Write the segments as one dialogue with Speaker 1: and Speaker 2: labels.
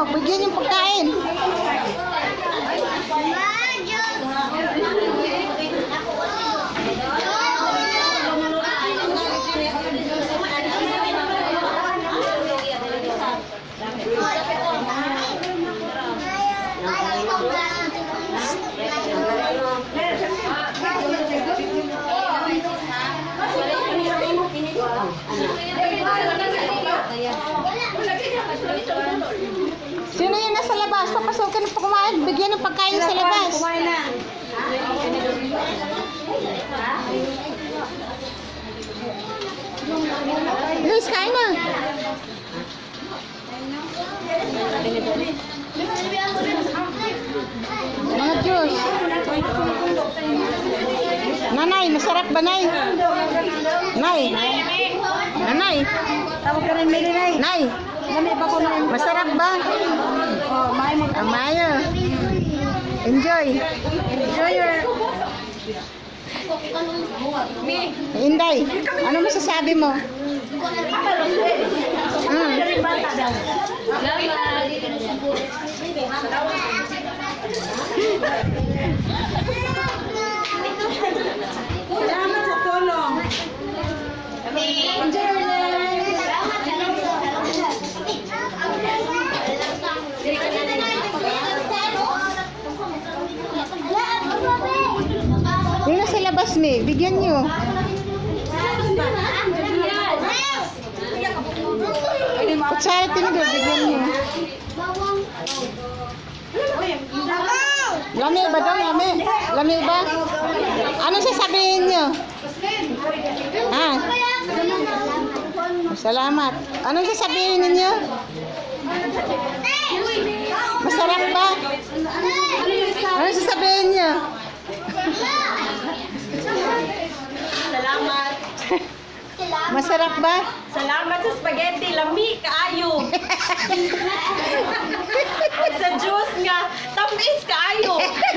Speaker 1: mo. Bigyan yung pagkain. Sino yung nasa labas? Papasukin pa kumain. Bigyan ng pagkain sa labas.
Speaker 2: Kumain na.
Speaker 1: Luis, kain na. Mga Diyos. Nanay, masarap ba, Nay? Nay. Nanay.
Speaker 2: Tawag ka rin, Mary, Nay.
Speaker 1: Nay.
Speaker 2: Lamig pa ko na.
Speaker 1: Masarap ba?
Speaker 2: Oh, may mo.
Speaker 1: Amayo. Enjoy.
Speaker 2: Enjoy your...
Speaker 1: Inday, ano masasabi mo?
Speaker 2: Salamat sa tulong. Enjoy your life.
Speaker 1: Yung nasa labas, May, bigyan nyo. Kutsara tinidor, bigyan nyo. Lami ba daw? Lami? Lami ba? Anong sasabihin nyo? Ha? Salamat. Anong sasabihin ninyo? Masarap ba? Anong sasabihin nyo?
Speaker 2: Salamat.
Speaker 1: Masarap ba?
Speaker 2: Salamat sa spaghetti. Lami, kaayo. Sa juice nga. Tamis, kaayo.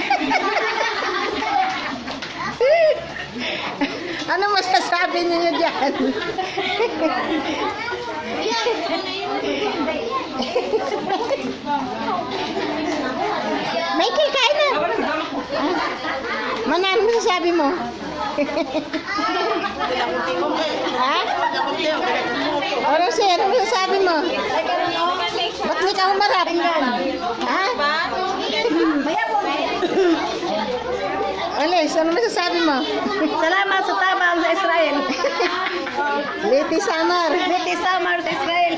Speaker 1: Ano masasabi niyo dyan? Michael, kain na. Mana, ano masasabi mo? Ha? Ano siya? Ano masasabi mo? Ba't hindi ka humarap? Ha? Alis, ano masasabi mo?
Speaker 2: Salamat sa tabang sa Israel.
Speaker 1: Liti Samar.
Speaker 2: Liti Samar sa Israel.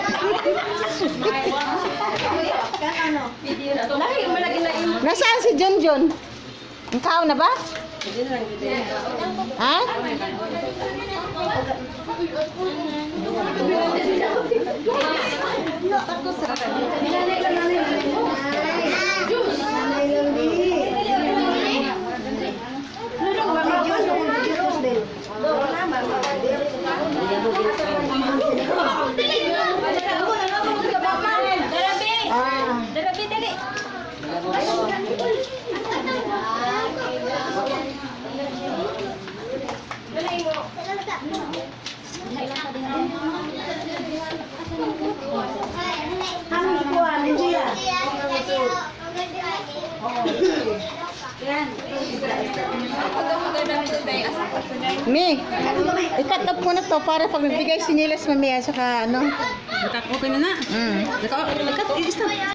Speaker 1: Nasaan si John John? Ang kao na ba? Ha? Mi, ikat up mo na to para pag nagbigay sinilas mamaya saka ano.
Speaker 2: Okay na na.
Speaker 1: Mm.
Speaker 2: Ikat, stop.